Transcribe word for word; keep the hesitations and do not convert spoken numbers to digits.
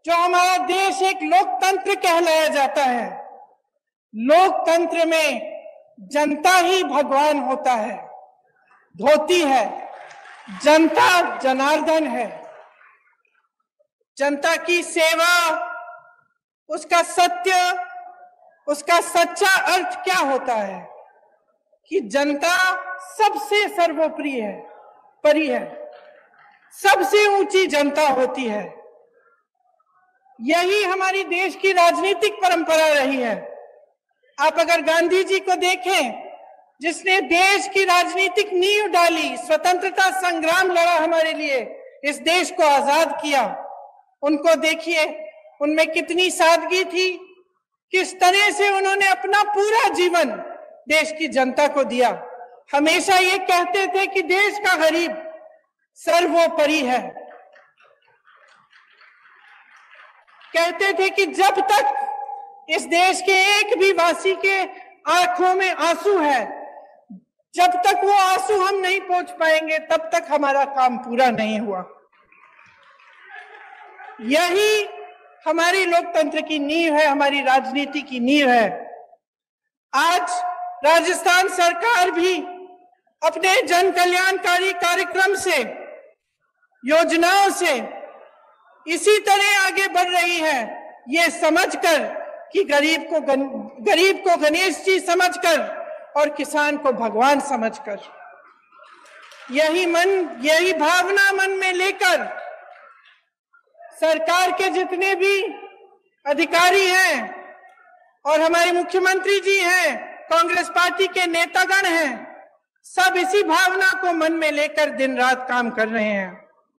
जो हमारा देश एक लोकतंत्र कहलाया जाता है, लोकतंत्र में जनता ही भगवान होता है, धोती है, जनता जनार्दन है। जनता की सेवा, उसका सत्य, उसका सच्चा अर्थ क्या होता है कि जनता सबसे सर्वोपरि है, परि है, सबसे ऊंची जनता होती है। यही हमारी देश की राजनीतिक परंपरा रही है। आप अगर गांधी जी को देखें, जिसने देश की राजनीतिक नींव डाली, स्वतंत्रता संग्राम लड़ा हमारे लिए, इस देश को आजाद किया, उनको देखिए, उनमें कितनी सादगी थी, किस तरह से उन्होंने अपना पूरा जीवन देश की जनता को दिया। हमेशा ये कहते थे कि देश का गरीब सर्वोपरि है। कहते थे कि जब तक इस देश के एक भी वासी के आंखों में आंसू है, जब तक वो आंसू हम नहीं पहुंच पाएंगे, तब तक हमारा काम पूरा नहीं हुआ। यही हमारी लोकतंत्र की नींव है, हमारी राजनीति की नींव है। आज राजस्थान सरकार भी अपने जन कल्याणकारी कार्यक्रम से, योजनाओं से इसी तरह आगे बढ़ रही है, ये समझकर कि गरीब को गन, गरीब को गणेश जी समझकर और किसान को भगवान समझकर। यही मन, यही भावना मन में लेकर सरकार के जितने भी अधिकारी हैं और हमारे मुख्यमंत्री जी हैं, कांग्रेस पार्टी के नेतागण हैं, सब इसी भावना को मन में लेकर दिन रात काम कर रहे हैं।